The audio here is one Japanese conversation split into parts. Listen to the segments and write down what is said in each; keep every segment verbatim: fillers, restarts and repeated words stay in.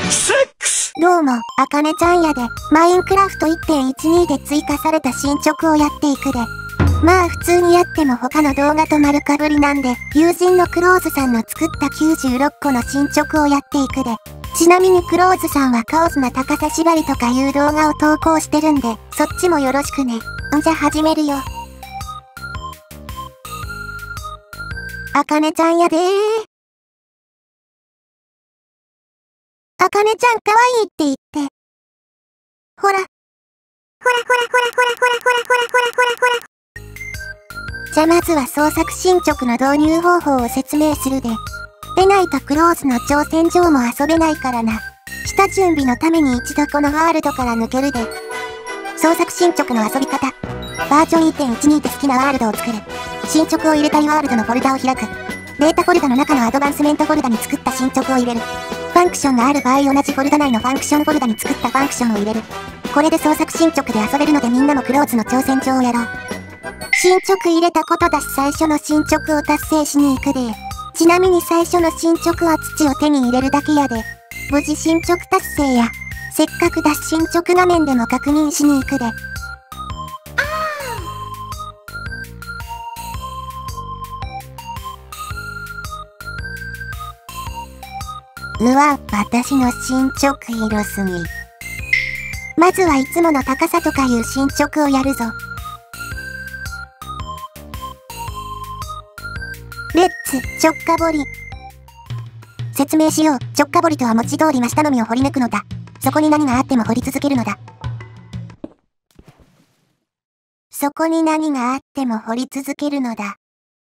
セックス。 どうも、あかねちゃんやで、マインクラフト いってんいちに で追加された進捗をやっていくで。まあ普通にやっても他の動画と丸かぶりなんで、友人のクローズさんの作ったきゅうじゅうろっこの進捗をやっていくで。ちなみにクローズさんはカオスな高さ縛りとかいう動画を投稿してるんで、そっちもよろしくね。んじゃ始めるよ。あかねちゃんやでー。あかねちゃんかわいいって言って。ほら。ほらほらほらほらほらほらほらほらほらほら。じゃまずは創作進捗の導入方法を説明するで。でないとクローズの挑戦状も遊べないからな。下準備のために一度このワールドから抜けるで。創作進捗の遊び方。バージョン いってんいちに で好きなワールドを作る。進捗を入れたいワールドのフォルダを開く。データフォルダの中のアドバンスメントフォルダに作った進捗を入れる。ファンクションがある場合同じフォルダ内のファンクションフォルダに作ったファンクションを入れる。これで創作進捗で遊べるのでみんなもクローズの挑戦状をやろう。進捗入れたことだし最初の進捗を達成しに行くで。ちなみに最初の進捗は土を手に入れるだけやで。無事進捗達成や、せっかくだし進捗画面でも確認しに行くで。うわ、私の進捗広すぎ。まずはいつもの高さとかいう進捗をやるぞ。レッツ、直下掘り。説明しよう。直下掘りとは文字通り真下のみを掘り抜くのだ。そこに何があっても掘り続けるのだ。そこに何があっても掘り続けるのだ。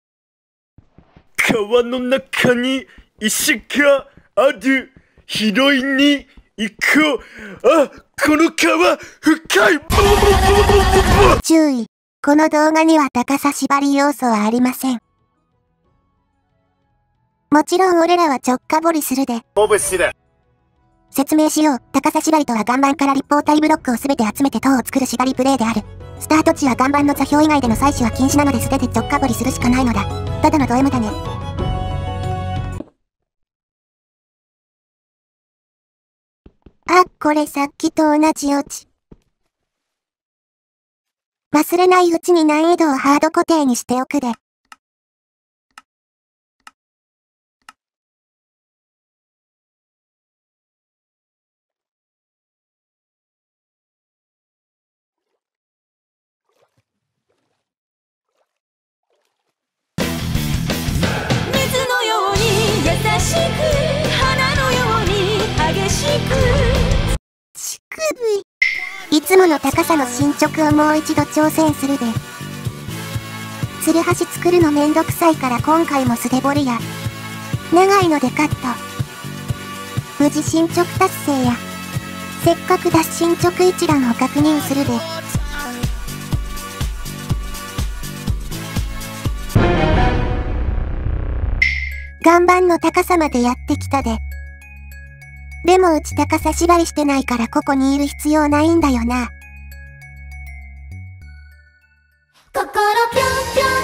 川の中に石がある。拾いに行こう。あ、この川、深い。 注意。この動画には高さ縛り要素はありません。もちろん俺らは直下掘りするで。説明しよう。高さ縛りとは岩盤から立方体ブロックをすべて集めて塔を作る縛りプレイである。スタート地は岩盤の座標以外での採取は禁止なので素手で直下掘りするしかないのだ。ただのド M だね。あ、これさっきと同じオチ。忘れないうちに難易度をハード固定にしておくで。いつもの高さの進捗をもう一度挑戦するで。つるはし作るのめんどくさいから今回も素手掘りや。長いのでカット。無事進捗達成や。せっかくだし進捗一覧を確認するで。岩盤の高さまでやってきたで。でもうち高さ縛りしてないからここにいる必要ないんだよな。心ぴょ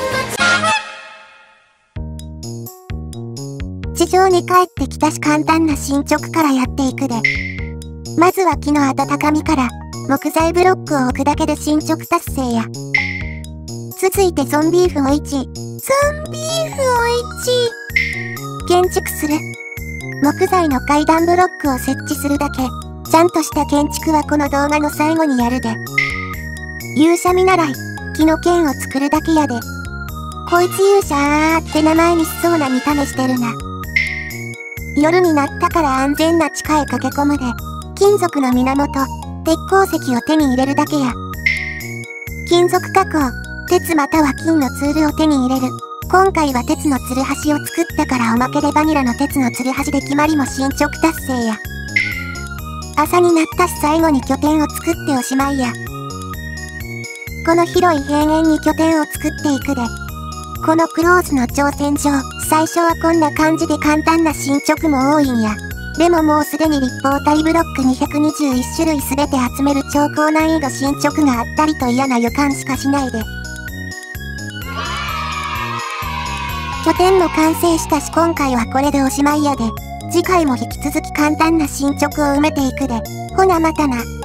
んぴょんの地上に帰ってきたし簡単な進捗からやっていくで。まずは木の温かみから木材ブロックを置くだけで進捗達成や。続いてゾンビーフをいち。ゾンビーフをいち。建築する。木材の階段ブロックを設置するだけ。ちゃんとした建築はこの動画の最後にやるで。勇者見習い。木の剣を作るだけやで。こいつ勇者あーって名前にしそうな見た目してるな。夜になったから安全な地下へ駆け込むで。金属の源、鉄鉱石を手に入れるだけや。金属加工、鉄または金のツールを手に入れる。今回は鉄のツルハシを作ったからおまけでバニラの鉄のツルハシで決まりも進捗達成や。朝になったし最後に拠点を作っておしまいや。この広い平原に拠点を作っていくで。このクローズの挑戦状、最初はこんな感じで簡単な進捗も多いんや。でももうすでに立方体ブロックにひゃくにじゅういち種類すべて集める超高難易度進捗があったりと嫌な予感しかしないで。拠点も完成したし今回はこれでおしまいやで。 次回も引き続き簡単な進捗を埋めていくで。ほなまたな。